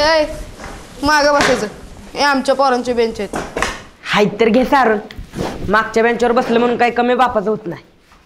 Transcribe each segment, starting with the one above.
ए मागं बसायचं. हे आमच्या पोरांचे बेंच आहेत. हाय तर घे सारण. मागच्या बेंचवर बसलं म्हणून काही कमी बापाचं होत नाही.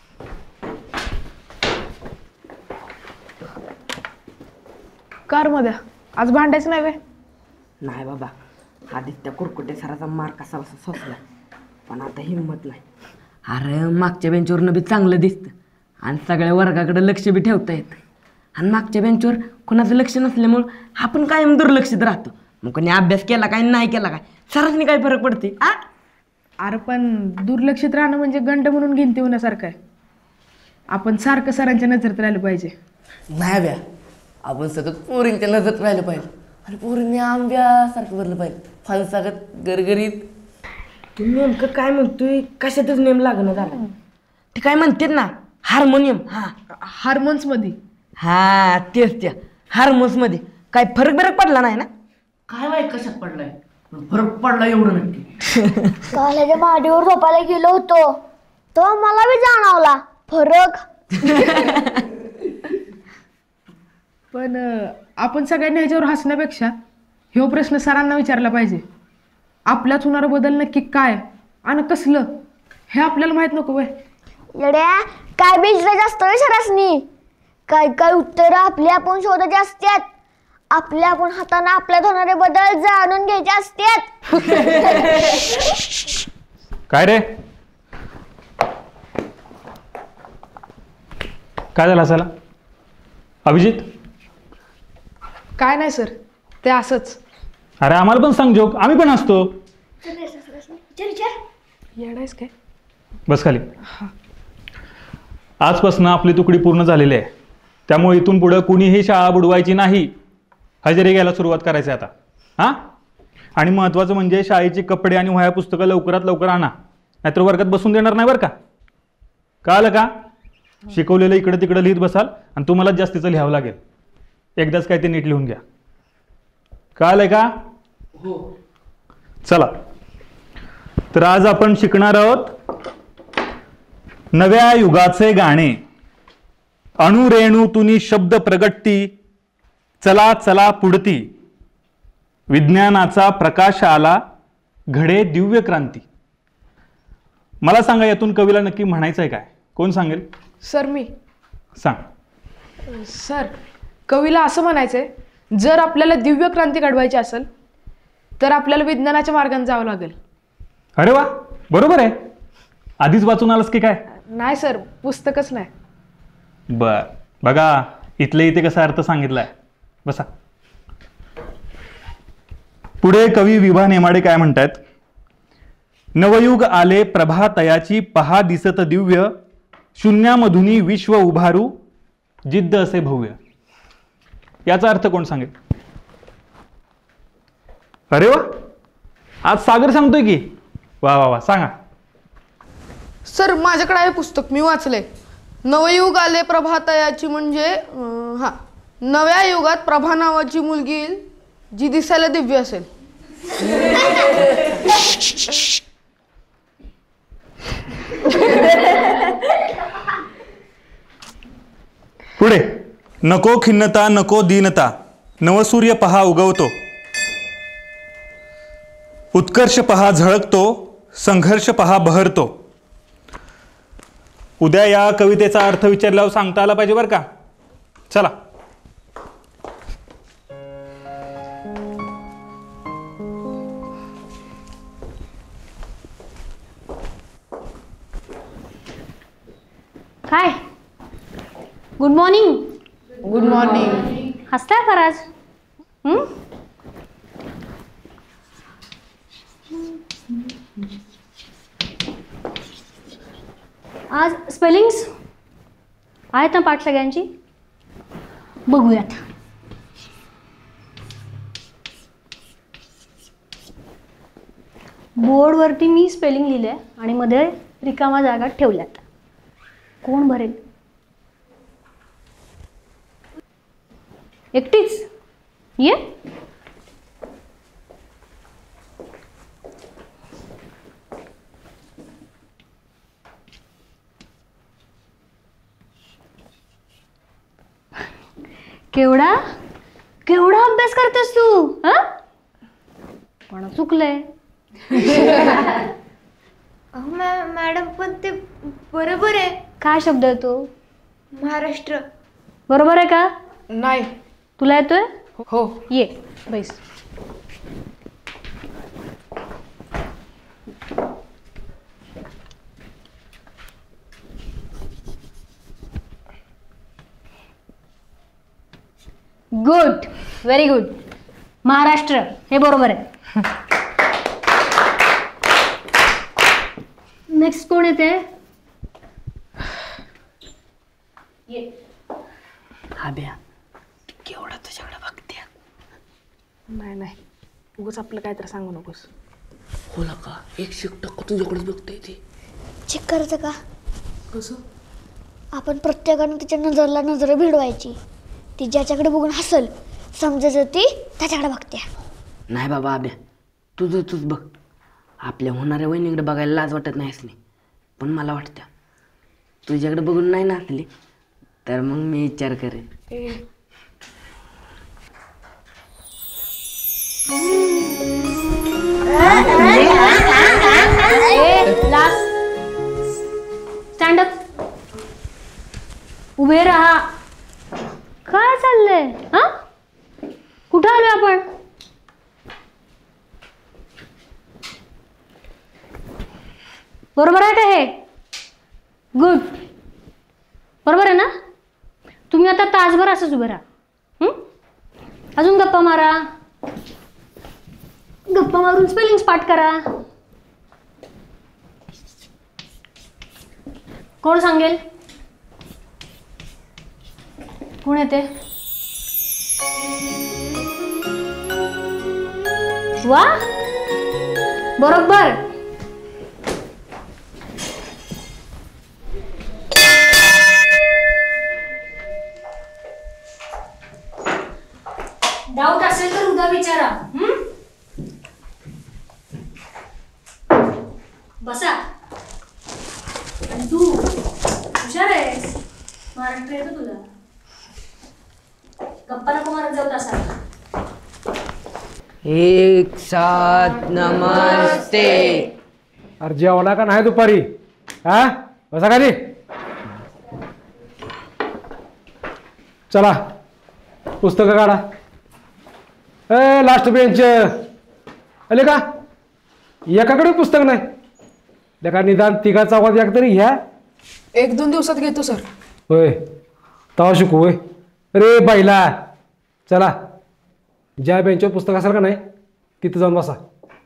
कार मध्ये आज भांडायचं नाही वे. नाही बाबा, आधीच त्या कुरकुटे सराचा मार कसा बसा सोसला, पण आता हिंमत नाही. अरे मागच्या बेंचवरनं बी चांगलं दिसतं आणि सगळ्या वर्गाकडे लक्ष बी ठेवता येतं. आणि मागच्या बेंचवर कोणाचं लक्ष नसल्यामुळं आपण कायम दुर्लक्षित राहतो. मग कोणी अभ्यास केला काय नाही केला काय सरांनी काय फरक पडते. अरे पण दुर्लक्षित राहणं म्हणजे गंड म्हणून गिनती होण्यासारखं आहे. आपण सारखं सरांच्या नजरेत राहिलं पाहिजे. नाही ब्या, आपण सतत पोरींच्या नजरेत राहिलं पाहिजे आणि पोरींनी आंब्यासारखं भरलं पाहिजे. फणसागत गरगरीत. तू नेमकं काय म्हणतोय? कशातच नेम लागणं झाला. ते काय म्हणतात ना हार्मोनियम. हार्मोन्स मध्ये. हा तेच त्या हार्मोन्स मध्ये काय फरक पडला नाही ना? काय माहित कशात पडलाय, फरक पडला एवढं नक्की. काल्याच्या माडीवर झोपायला गेलो होतो तो मला बी जाणवला फरक. पण आपण सगळ्यांनी ह्याच्यावर हसण्यापेक्षा ह्यो प्रश्न सरांना विचारला पाहिजे. आपल्यात होणारा बदल नक्की काय आणि कसलं हे आपल्याला माहित नको वय. येड्या काय बेंचला जास्त सरासनी काय काय उत्तर आपले आपण शोधायचे असतात. आपल्या आपण हाताने आपल्यात होणारे बदल जाणून घ्यायचे असतात. काय रे, काय झालं असायला? अभिजित काय नाही सर, ते असंच. अरे आम्हाला पण सांग जोक, आम्ही पण असतो. येडायस काय? बस खाली. आजपासून आपली तुकडी पूर्ण झालेली आहे, त्यामुळे इथून पुढं कुणीही शाळा बुडवायची नाही. हजेरी घ्यायला सुरुवात करायची आता. हां, आणि महत्त्वाचं म्हणजे शाळेची कपडे आणि वह्या पुस्तकं लवकरात लवकर आणा, नाहीतर वर्गात बसून देणार नाही बरं का. कळलं का? शिकवलेलं इकडं तिकडं लिहित बसाल आणि तुम्हाला जास्तीचं लिहावं लागेल. एकदाच काय ते नीट लिहून घ्या. कळलंय का? हो. चला, तर आज आपण शिकणार आहोत नव्या युगाचे गाणे. अणुरेणूतुनी शब्द प्रगटती, चला चला पुढती, विज्ञानाचा प्रकाश आला, घडे दिव्य क्रांती. मला सांगा, यातून कवीला नक्की म्हणायचं आहे काय? कोण सांगेल? सर मी सांग. सर, कवीला असं म्हणायचंय, जर आपल्याला दिव्य क्रांती घडवायची असेल तर आपल्याला विज्ञानाच्या मार्गाने जावं लागेल. अरे वा, बरोबर आहे. आधीच वाचून आलंस की काय? नाही सर, पुस्तकच नाही. बर, बघा इथले इथे कसा अर्थ सांगितलाय. बसा. पुढे कवी विभा नेमाडे काय म्हणतात? नवयुग आले प्रभा तयाची, पहा दिसत दिव्य, शून्यामधुनी विश्व उभारू, जिद्द असे भव्य. याचा अर्थ कोण सांगेल? अरे वा, आज सागर सांगतोय की. वा वा वा, सांगा. सर माझ्याकडे आहे पुस्तक, मी वाचलंय. नवयुग आले प्रभातयाची म्हणजे नव्या युगात प्रभा नावाची मुलगी येईल जी दिसायला दिव्य असेल. पुढे, नको खिन्नता नको दीनता, नवसूर्य पहा उगवतो, उत्कर्ष पहा झळकतो, संघर्ष पहा बहरतो. उद्या या कवितेचा अर्थ विचारल्यावर सांगता आला पाहिजे बरं का. चला. काय? Good morning. Good morning. हसताय फराज? आज स्पेलिंग्स आहेत ना पाठ सगळ्यांची? बघूयात. बोर्डवरती मी स्पेलिंग लिहिले आणि मध्ये रिकामा जागा ठेवल्यात. कोण भरेल? एकटीच ये. केवढा केवढा अभ्यास अभ्यास करतेस तू? हा पण चुकलंय. मॅडम पण ते बरोबर आहे. काय शब्द आहे तो? महाराष्ट्र. बरोबर आहे का? नाही. तुला येतोय? हो. ये बैस. Good, very good. महाराष्ट्र हे बरोबर आहे. नेक्स्ट कोण येते? आब्या केवढा तुझ्याकडे बघते. नाही उगाच आपलं काय तर सांगू नकोस. होला का 100% तुझ्याकडेच बघताय ते. चेक करायचं का? कसं? आपण प्रत्येकानं तिच्या नजरला नजर भिडवायची. ती ज्याच्याकडे बघून हसल समजायचं ती त्याच्याकडे बघते. नाही बाबा आब्या, तूच बघ. आपल्या होणाऱ्या वहिनीकडे बघायला लाज वाटत नाहीस नाही, पण मला वाटतं तुझ्याकडे बघून नाही नाचली तर मग मी विचार करेन. Stand up. उभे राहा. काय चाललंय? हा कुठं आलोय आपण? बरोबर आहे का हे? गुड. बरोबर आहे ना? तुम्ही आता तासभर असंच उभे राहा. अजून गप्पा मारा. गप्पा मारून स्पेलिंग्स पाठ करा. कोण सांगेल? कोण येते? वा बरोबर. डाऊट असेल तर उद्या विचारा. बसा. आणि तू हुशार आहेस. महाराष्ट्र येतो तुला. गप्पा नको मारत जाऊ तसा. एक साथ नमस्ते. अरे जेवला का नाही दुपारी? हा बसा खाली. चला पुस्तकं काढा. लास्ट बेंच आले का? एकाकडे पुस्तक नाही. लेका निदान तिघा चौघात एक तरी घ्या. 1-2 दिवसात घेतो सर. होय तवा शिकू होय. अरे बाईला चला, ज्या बेंचवर पुस्तक असेल का नाही तिथं जाऊन बसा.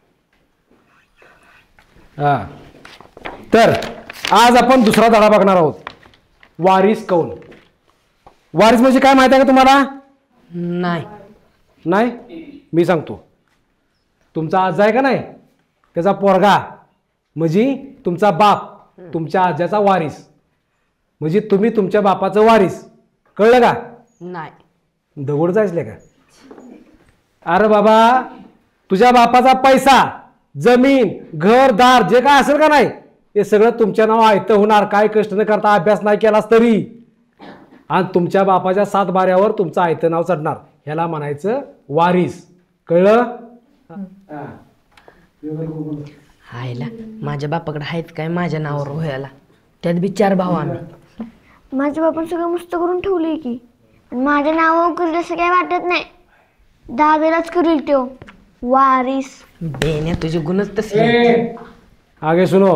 हा तर आज आपण दुसरा धडा बघणार आहोत. वारीस कौन. वारीस म्हणजे काय माहिती आहे का तुम्हाला? नाही. नाही मी सांगतो. तुमचा आजा आहे का नाही, त्याचा पोरगा म्हणजे तुमचा बाप तुमच्या आज्याचा वारीस, म्हणजे तुम्ही तुमच्या बापाचं वारीस. कळलं का? नाही. दगड जायचले का? अरे बाबा तुझ्या बापाचा पैसा, जमीन, घरदार जे काय असेल का नाही ते सगळं तुमच्या नाव आयतं होणार. काय कष्ट न करता अभ्यास नाही केलास तरी. आणि तुमच्या बापाच्या 7 बाऱ्यावर तुमचं आयतं नाव चढणार. ह्याला म्हणायचं वारीस. कळलं? हायला माझ्या बापाकडे आहेत काय माझ्या नावावर व्हायला? त्यात बी 4 भाऊ आम्ही. माझ्या बापान सगळं मस्त करून ठेवलंय की. आणि माझ्या नावावर करेल असं काही वाटत नाही. दावेलाच करेल तो वारीस. बेन्या तुझे गुणच तसले. आगे सुनो.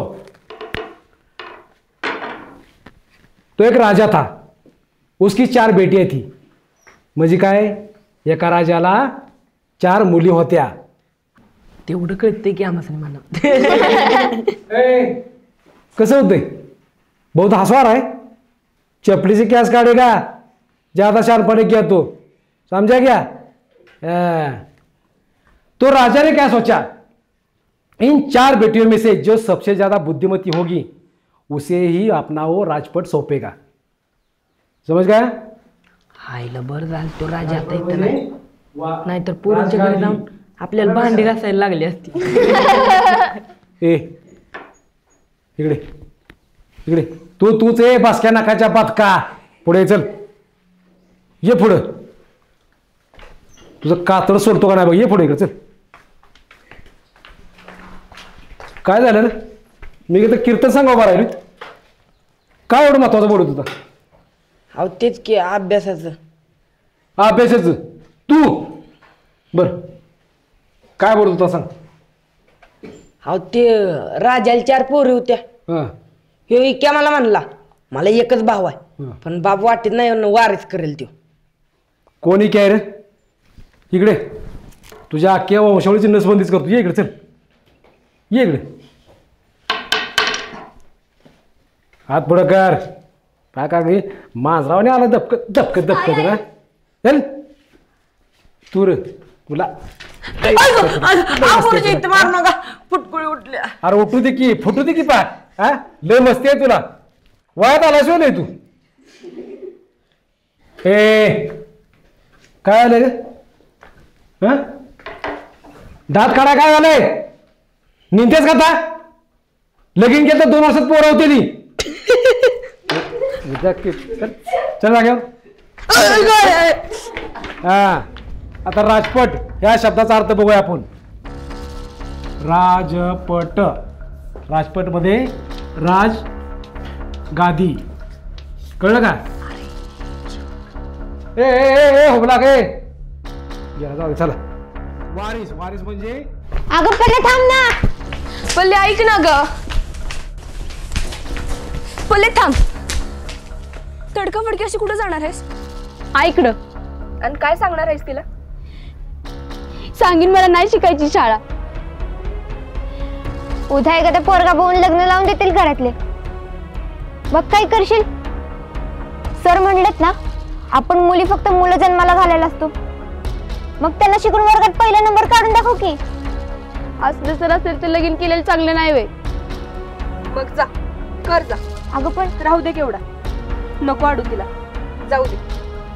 तो एक राजा था, उसकी 4 बेटियां थी. म्हणजे काय, एका राजाला 4 मुली होत्या. तेवढं कळतंय की आम्हाला म्हणा. कसं होतंय? बहुत हसवार है. चपली से कैस काटेगा, ज्यादा शानपने किया तो. समझा क्या? तो राजा ने क्या सोचा, इन 4 बेटियों में से जो सबसे ज्यादा बुद्धिमती होगी उसे ही अपना वो राजपट सौंपेगा. समझ गया? हायला बरं झालं तो राजा आता इथं नाही, नाहीतर पोरांच्या घरी जाऊन आपल्याला भांडी घासायला लागली असती. ए इकडे इकडे तूच ए बासक्या नाकाच्या पातका. पुढे चल, ये पुढं. तुझं कातड सोडतो का नाही बघ, ये पुढे इकडे चल. काय झालं रे? मी इथं कीर्तन सांगा बरं रे. काय एवढं महत्वाचं बोलत होता? अहो तेच की अभ्यासाचं. अभ्यासाचं तू बर काय बोलत होता सांग. अहो ते राजाला 4 पोरी होत्या. हां ह्यो इक्या मला म्हणला मला एकच भाऊ आहे, पण बाप वाटत नाही वारीच करेल त्यो. कोणी काय रे? इकडे तुझ्या अख्ख्या वंशावळीची नसबंदीच करतो. ये इकडे चल, ये इकडे. हात पुढं कर. काय काय माझरावने आला दपक दपक दपक ना. चल तू रे तुला मार नका फुटकुळी उठल्या. अरे उठू दे की, फुटू दे की पा. हा लय मस्ती आहे तुला. वयात आला शिव नाही तू. ए काय आलं रे? हा दात काढा. काय झालंय? निंतेच का आता? लगीन केलं तर 2 वर्षात पोरं होते नी. चल जाग्यावर. हा आता राजपट ह्या शब्दाचा अर्थ बघूया आपण. राजपट. राजपट मध्ये राज गादी. कळलं का? ए ए होबला गे जाऊ. चला वारीस. वारीस म्हणजे अगं पल्ले थांब ना. पल्ले ऐक ना ग. पल्ले थांब. तडका फडकी अशी कुठं जाणार आहेस? ऐकडं आणि काय सांगणार आहेस तिला? सांगीन मला नाही शिकायची शाळा. उद्या एखादा पोरगा बघून लग्न लावून देतील घरातले. मग काय करशील? सर म्हणलेत ना आपण मुली फक्त मुलं जन्माला घालायला असतो. मग त्यांना शिकून वर्गात पहिला नंबर काढून दाखव की. असलं जर असेल तर लगीन केलेलं चांगलं नाही वे. मग जा कर जा. अगं पण राहू दे केवढा. नको अडू तिला. जाऊ दे.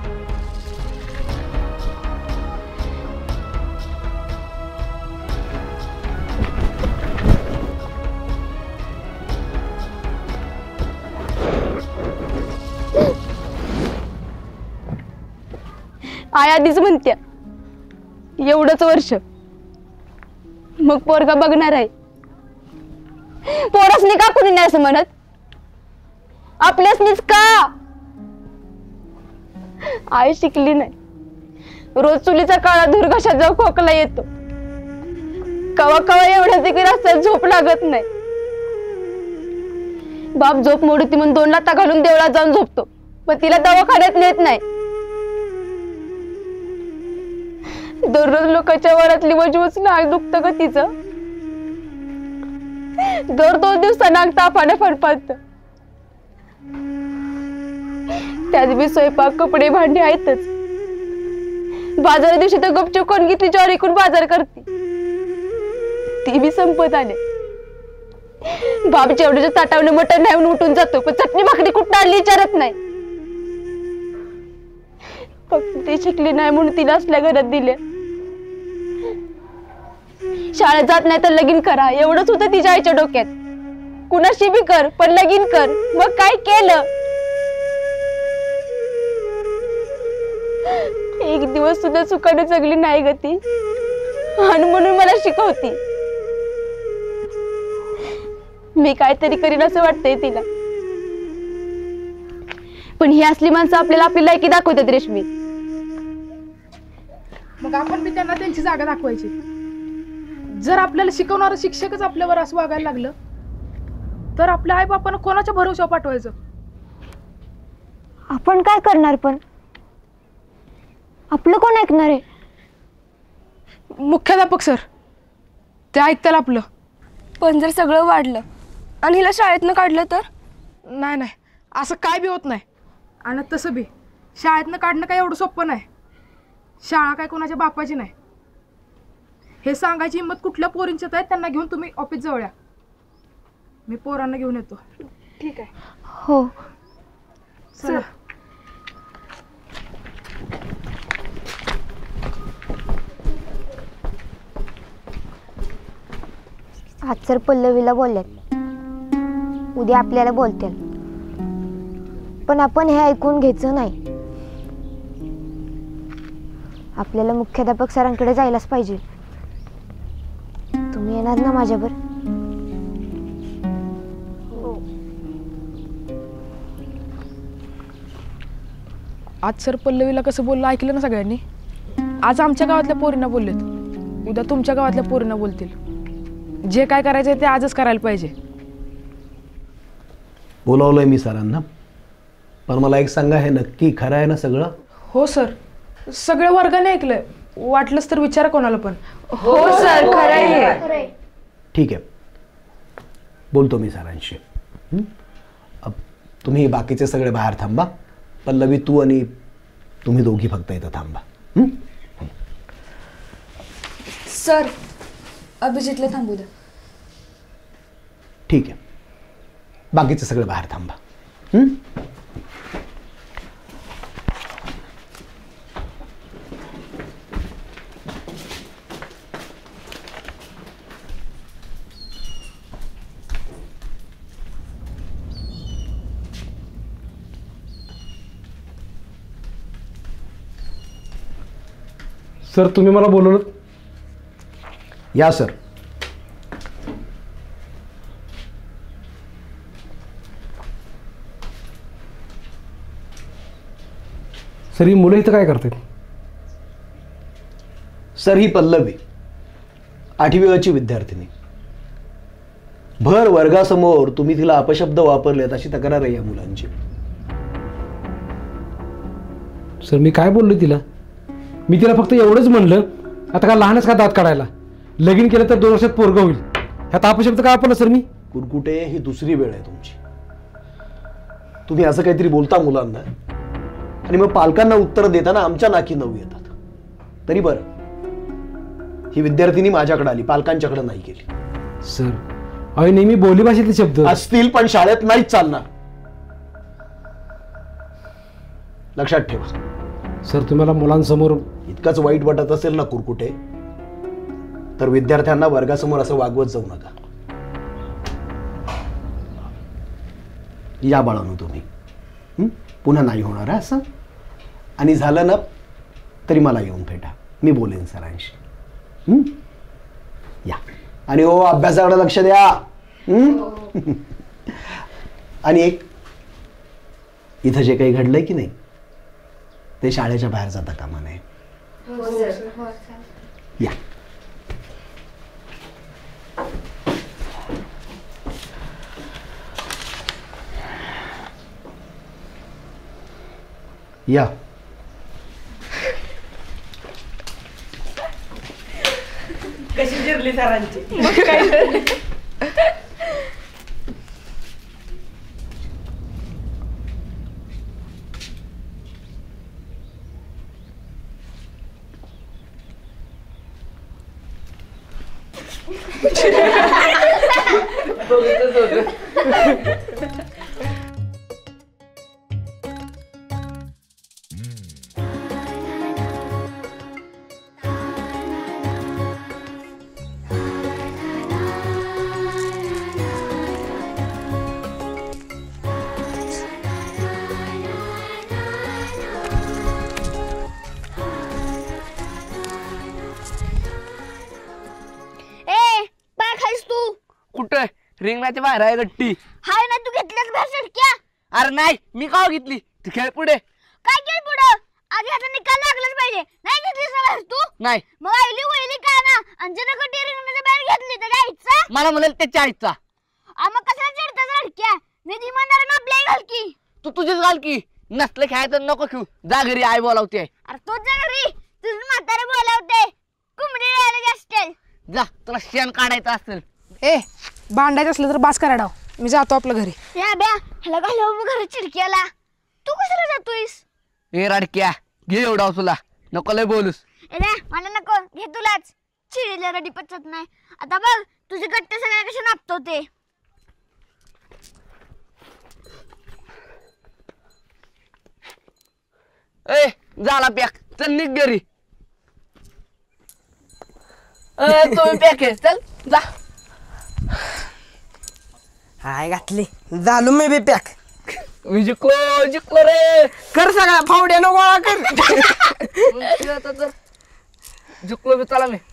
आई आधीच म्हणत्या एवढंच वर्ष मग पोरगा बघणार आहे. पोरसनी का कुणी नाही असं म्हणत? आपल्यासनीच का? आई शिकली नाही. रोज चुलीचा काळा धूर घशात जाऊ खोकला येतो. कवा कवा एवढ्या देखील रस्त्यात झोप लागत नाही. बाप झोप मोडती म्हणून 2 लाथा घालून देवळात जाऊन झोपतो, पण तिला दवाखान्यात नेत नाही. दररोज लोकांच्या वरातली वजवच नाक दुखतं ग तिचं. दर 2 दिवसांना अंग तापाने फडफडत. त्यात बी स्वयंपाक कपडे भांडी आहेतच. बाजारा दिवशी तर गपचूप कोण घेतली ज्वारी विकून बाजार करते. ती बी संपत आले. बाप जेवढ्याच्या ताटावलं मटण नाही म्हणून उठून जातो, पण चटणी भाकरी कुठं आणली विचारत नाही. फक्त ती शिकली नाही म्हणून तिला असल्या घरात दिल्या. शाळेत जात नाही तर लगीन करा एवढंच होतं तिच्या आईच्या डोक्यात. कुणाशी बी कर पण लगीन कर. मग काय केलं? एक दिवस सुद्धा चुकाने जगली नाही ग ती, आणि म्हणून मला शिकवती. मी काहीतरी करीन असं वाटतंय तिला. पण ही असली माणसं आपल्याला आपली लायकी दाखवतात रेशमी. मग आपण बी त्यांना त्यांची जागा दाखवायची. जर आपल्याला शिकवणारं शिक्षकच आपल्यावर असं वागायला लागलं तर आपल्या आई बापानं कोणाच्या भरोशावर पाठवायचं? आपण काय करणार? पण आपलं कोण ऐकणार आहे? मुख्याध्यापक सर ते ऐकताल आपलं. पण जर सगळं वाढलं आणि हिला शाळेतनं काढलं तर? नाही नाही, असं काय बी होत नाही. आणि तसं बी शाळेतनं काढणं काय एवढं सोपं नाही. शाळा काय कोणाच्या बापाची नाही. हे सांगायची हिंमत कुठल्या पोरींच्यात आहे त्यांना घेऊन तुम्ही ऑफिस जवळ या. मी पोरांना घेऊन येतो. ठीक आहे. हो चला. आज सर पल्लवीला बोलल्यात, उद्या आपल्याला बोलतील. पण आपण हे ऐकून घ्यायचं नाही. आपल्याला मुख्याध्यापक सरांकडे जायलाच पाहिजे. तुम्ही येणार ना माझ्यावर? आज सर पल्लवीला कसं बोललं ऐकलं ना सगळ्यांनी. आज आमच्या गावातल्या पोरींना बोललेत, उद्या तुमच्या गावातल्या पोरींना बोलतील. जे काय करायचं ते आजच करायला पाहिजे. बोलावलंय मी सरांना, पण मला एक सांगा, हे नक्की खरं आहे ना सगळं? हो सर, सगळ्या वर्गाने ऐकलंय. वाटलंच तर विचारा कोणाला पण. हो सर, खरं आहे. ठीक आहे, बोलतो मी सरांशी. तुम्ही बाकीचे सगळे बाहेर थांबा. पल्लवी, तू आणि तुम्ही दोघी फक्त इथं थांबा. सर, अभिजितला थांबू द्या. ठीक आहे, बाकीचे सगळे बाहेर थांबा. सर, तुम्ही मला बोलवलं? या सर. सर, ही मुलं इथं काय करतात? सर, ही पल्लवी 8वी अची विद्यार्थिनी. भर वर्गासमोर तुम्ही तिला अपशब्द वापरलेत अशी तक्रार आहे या मुलांची. सर, मी काय बोललो तिला? मी तिला फक्त एवढंच म्हणलं, आता का लहानच का दात काढायला, लगीन केलं तर 2 वर्षात पोरगं होईल. ह्यात अपशब्द काय वापरला सर मी? कुरकुटे, ही दुसरी वेळ आहे तुमची. तुम्ही असं काहीतरी बोलता मुलांना आणि मग पालकांना उत्तर देताना आमच्या नाकी नऊ येतात. तरी बरं, ही विद्यार्थिनी माझ्याकडे आली, पालकांच्याकडे नाही गेली. सर, अहो नेहमी बोली भाषेतले शब्द असतील, पण शाळेत नाहीच चालणार. लक्षात ठेवा. सर, तुम्हाला मुलांसमोर इतकंच वाईट वाटत असेल ना कुरकुटे, तर विद्यार्थ्यांना वर्गासमोर असं वागवत जाऊ नका. या बाळांनो तुम्ही, पुन्हा नाही होणार असं. आणि झालं ना तरी मला येऊन भेटा, मी बोलेन सरांशी. या. आणि हो, अभ्यासाकडे लक्ष द्या. आणि एक, इथं जे काही घडलंय की नाही ते शाळेच्या बाहेर जाता कामा नये. या. या. कशी जिरली सरांची. कुठं रिंगणाच्या बाहेर आहे गट्टी. हाय ना, तू घेतल्यास भाषण क्या? अरे नाही, मी का घेतली? तू खेळ पुढे. काय केलं पुढं? आधी आता निकाल लागलाच पाहिजे. नाही घेतलीस ना बाहेर तू? नाही. मग आईली वहिली काय ना, अंजना कटी रिंगणाच्या बाहेर घेतली तर जायचा? मला म्हणाल त्याच्या आईचा. मग कशाला चिडताच रडक्या? निधी मंदारानं आपल्या घाल की. तू तुझीच घाल की. नसलं खेळायचं नको खेळू. जा घरी, आई बोलावते. अरे तोच जा घरी, तुझं म्हातारे बोलावते. कोंबडी राहायला असतील. जा, तुला शेण काढायचं असेल. ए, भांडायचं असलं तर बास करा डाव. मी जातो आपल्या घरी. या ब्या, ह्याला घालव घरी चिडक्याला. तू कशाला जातोयस? ए रडक्या, घे एवढा तुला. नको लय बोलूस. मला नको, घे तुलाच. चिडीला रडी पचत नाही. आता बघ, तुझे गट्टे सगळ्या कशा नापतो ते. ए, झाला पॅक. चल निघ घरी. तुम्ही पॅक आहे, चल जा. हाय घातली, झालो मी बी पॅक. जिंकलो रे. कर सगळा फावड्या नो गोळा कर. झुकलो बी चला मी.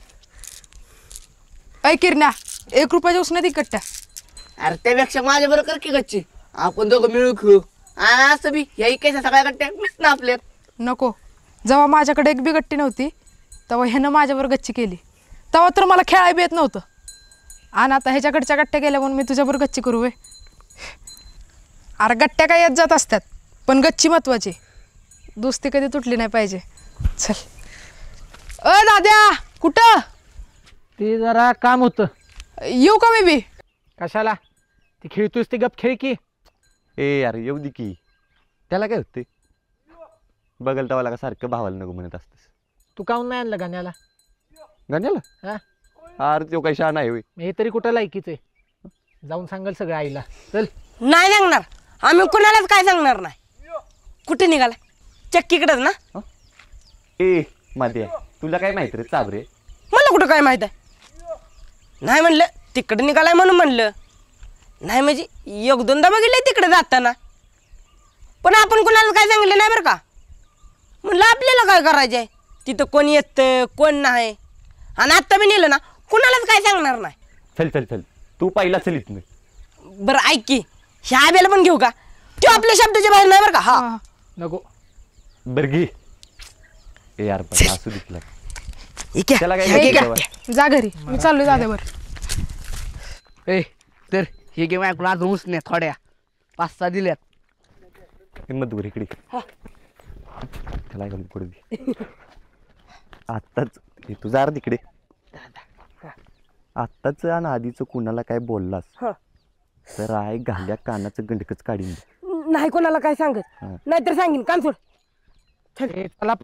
ऐ किरण्या 1 रुपयाच्या उसने ती कट्ट्या. अरे त्यापेक्षा माझ्या बरोबर कर की गच्ची, आपण दोघं मिळू खेळू. आणि असं बी ह्या इकडच्या सगळ्या गट्ट्या मीच ना आपल्यात. नको, जेव्हा माझ्याकडे एक बी गट्टी नव्हती तेव्हा ह्यानं माझ्यावर गच्ची केली, तेव्हा तर मला खेळायला बी येत नव्हतं. आणि आता ह्याच्याकडच्या गट्ट्या गेल्या म्हणून मी तुझ्याबरोबर गच्ची करू वे. अरे गट्ट्या काय येत जात असतात, पण गच्ची महत्वाची. दोस्ती कधी तुटली नाही पाहिजे. चल. दाद्या कुठं? ते जरा काम होतं. येऊ का मी बी? कशाला? ती खेळतोस ते गप खेळ की. ए अरे येऊ दे की, त्याला काय होते? बघल तवाला का सारखं भावाला नको म्हणत असतेस. तू काहून नाही आणलं गाण्याला? गाण्याला? हा, अरे तो काही शान आहे होय. हे तरी कुठं लायकीच आहे. जाऊन सांगाल सगळं आईला. चल. नाही सांगणार आम्ही कुणालाच काय सांगणार नाही. कुठे निघाला? चक्कीकडेच ना? ए माद्या, तुला काय माहिती रे चाबरे? मला कुठं काय माहित आहे? नाही म्हणलं तिकडे निघालाय म्हणून म्हणलं नाही, म्हणजे 1-2दा बघितलंय तिकडे जाताना, पण आपण कुणाला काय सांगितलं नाही बरं का. म्हणलं आपल्याला काय करायचंय, तिथं कोण येतं कोण नाही. आणि आत्ता मी नेलं ना कुणालाच काय सांगणार नाही. चल चल चल, तू पहिला चल इथनं. बरं ऐक की, ह्या आब्याला पण घेऊ का? तो आपल्या शब्दाच्या बाहेर नाही बरं का. हा नको. बरं घे. ए यार पण असू दिसला त्याला काय ए, माहिती घ्या. तेव्हा? जा घरी, मी चाललोय दाद्यावर. ए तर हे गेम ऐकून अजून उसने थोड्या 5-6 दिल्यात. हिंमत वर इकडे त्याला ऐकून पुढे दे. आत्ताच हे तुझा अर्ध इकडे. आत्ताच आणि आधीचं कुणाला काय बोललास तर आहे घाल्या कानाचं गंडकच काढीन दे. नाही कोणाला काय सांगत, नाहीतर सांगीन. काम सोड. चला.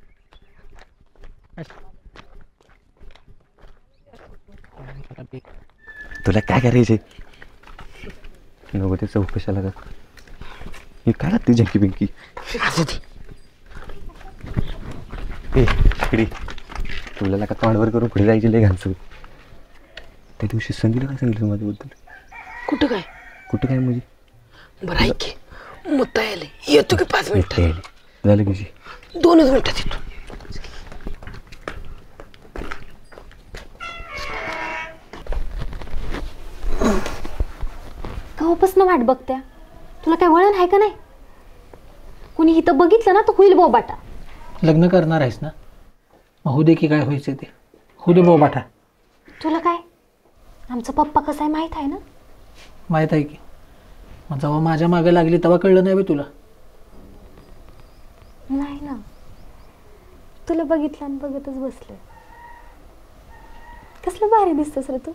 तुला काय करायचंय? नको ते चौकशाला का हे काय ती जंकी बिंकी. ए इकडे तुला का तोंडवर करून पुढे जायचे लय घालचं. त्या दिवशी संगीला काय सांगितलं माझ्याबद्दल? कुठं काय म्हणजे? बरं ऐक की, मुद्दा यायला येतो की 5 मिनिटं झालं कशी? 2च मिनिटात येतो. कवापासून वाट बघत्या? तुला काय वळण आहे का नाही? कुणी इथं बघितलं ना तर होईल बोबाटा. लग्न करणार आहेस ना, मग होऊ दे की काय व्हायचं ते होऊ दे बोबाटा. तुला काय आमचा पप्पा कसा आहे माहित आहे ना? माहीत आहे की. मग जेव्हा माझ्या मागे लागली तेव्हा कळलं नाही बे तुला? नाही ना, तुला बघितलं आणि बघतच बसलं. कसलं भारी दिसतस रे तू.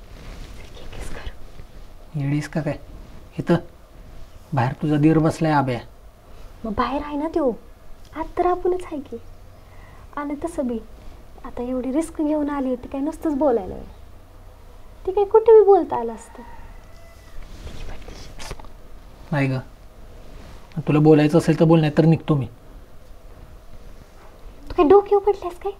येडीस का काय? इथं बाहेर तुझा दीर बसलाय आब्या. मग बाहेर आहे ना तो, आत तर आपणच आहे की. आणि तसं बी आता एवढी रिस्क घेऊन आली ती काय नुसतंच बोलायला वेळ, ती काही कुठे बी बोलता आलं असतं. नाही ग, तुला बोलायचं असेल तर बोल, नाही तर निघतो मी. तू काय डोक्यावर पडल्यास काय?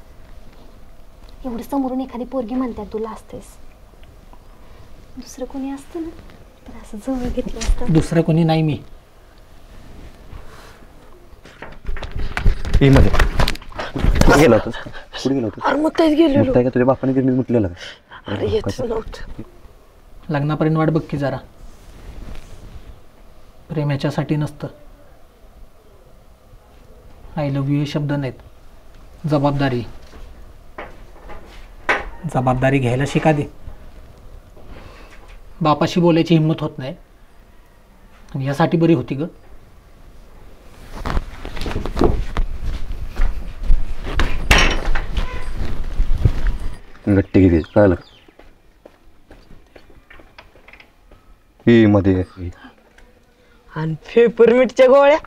एवढं समोरून एखादी पोरगी म्हणतात तुला असतेस, दुसरं कोणी असतं ना तर असं जवळ घेतलं असतं. दुसरं कोणी नाही मी. ए मध्ये कुठे गेला होतास? कुठे गेला होतास? अरे मग तेच गेलो. मुद्दा का तुझ्या बापाने गिरणीत मुटलेला का? अरे येतच नव्हतं. लग्नापर्यंत वाट बघ की जरा. प्रेम ह्याच्यासाठी नसतं. आय लव्ह यू हे शब्द नाहीत, जबाबदारी. जबाबदारी घ्यायला शिका दे. बापाशी बोलायची हिंमत होत नाही आणि यासाठी बरी होती ग. गट्टी किती कळलं? ए मध्ये आणि पेपरमिंटच्या गोळ्या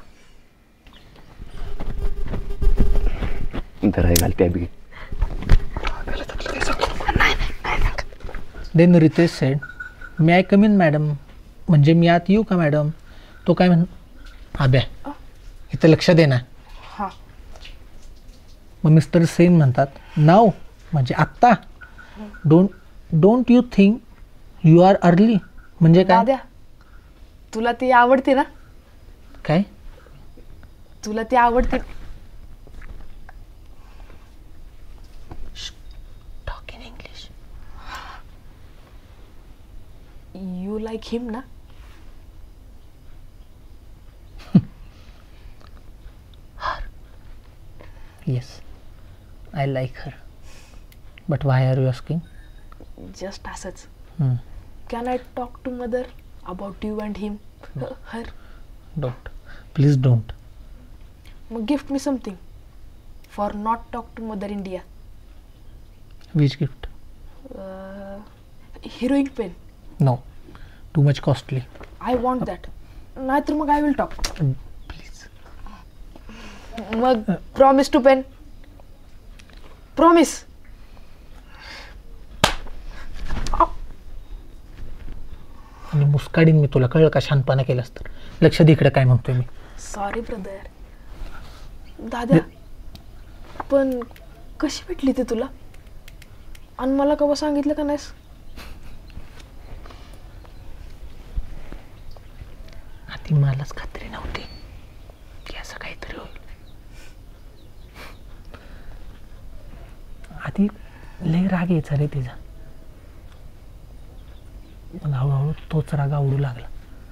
धराय घालते बी. Then Ritesh said, may I come in madam. म्हणजे मी आत येऊ का मॅडम? तो काय म्हण, आब्या इथं लक्ष दे ना. मग मिस्टर सेन म्हणतात नाव म्हणजे आत्ता. Don't you think you are early. म्हणजे काय? दाद्या, तुला ती आवडते ना? काय? तुला ती आवडते? लाईक हिम ना? Yes, I like her. But why are you asking? Just असंच. Hmm. Can I talk to mother about you and him? Her. Don't. Please don't. मग gift me something for not talk to mother India. Which gift? Heroine pen. No. Too much costly. I want that. नाहीतर मग I will talk. Please. मग promise two pen. Promise. आणि मुस्काडीन मी तुला, कळलं का? शानपणा केलास तर. लक्ष दे इकडे काय म्हणतोय मी. Sorry brother. दादा पण कशी भेटली ती तुला? आणि मला कवा सांगितलं का नाहीस? आधी मलाच खात्री नव्हती की असं काहीतरी होईल. आधी लय राग यायचा रे तिचा, पण हळूहळू तोच राग आवडू लागला.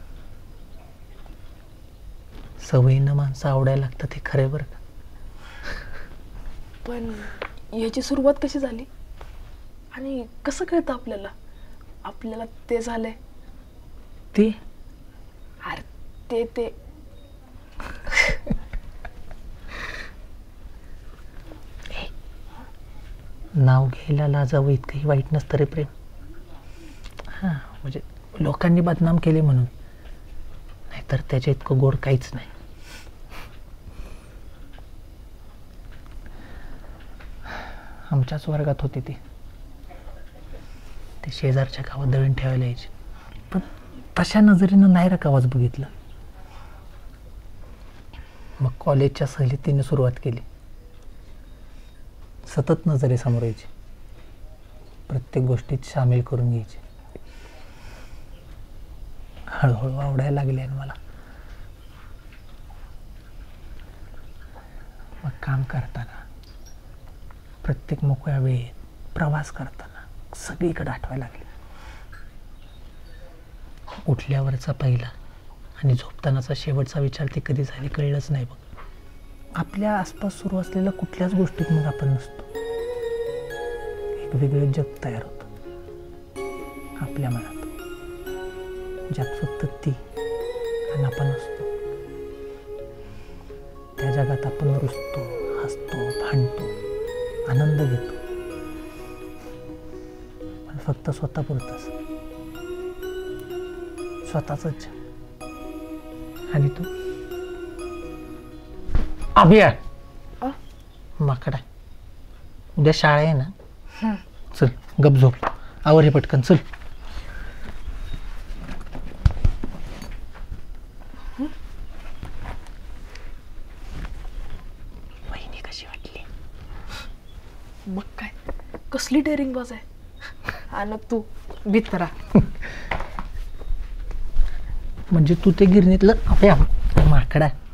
सवयीनं माणसं आवडायला लागतात हे खरे बरं का. पण याची सुरुवात कशी झाली आणि कसं कळतं आपल्याला आपल्याला ते झालंय? ते अरे ते ते नाव घ्यायला लाजावं इतकंही वाईट नसतं रे प्रेम. हां, म्हणजे लोकांनी बदनाम केले म्हणून, नाहीतर त्याच्या इतकं गोड काहीच नाही. आमच्याच वर्गात होती ती. ते शेजारच्या गावात दळण ठेवायला यायची, पण तशा नजरेनं नाही रकावाच बघितलं. मग कॉलेजच्या सहलीत तिने सुरुवात केली. सतत नजरेसमोर यायची, प्रत्येक गोष्टीत सामील करून घ्यायची. हळूहळू आवडायला लागले आणि मला. मग काम करताना, प्रत्येक मोकळ्या वेळेत, प्रवास करताना सगळीकडे आठवायला लागले. उठल्यावरचा पहिला आणि झोपतानाचा शेवटचा विचार ती कधी झाली कळलंच नाही बघ. आपल्या आसपास सुरू असलेल्या कुठल्याच गोष्टीत मग आपण नसतो. एक वेगळं जग तयार होतं आपल्या मनात, ज्यात फक्त ती आणि आपण असतो. त्या जगात आपण रुसतो, हसतो, भांडतो, आनंद घेतो, पण फक्त स्वतःपुरतंच, स्वतःच. आणि तू अभिया माकडा, उद्या शाळा आहे ना? चल गप झोप, आवर हे पटकन चल. वहिनी कशी वाटली? मग काय, कसली डेअरिंग बाज आहे. आणि तू भित्रा. म्हणजे तू ते गिरणीतलं अभ्या माकडा